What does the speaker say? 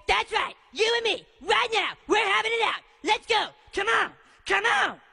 That's right. You and me. Right now. We're having it out. Let's go. Come on. Come on.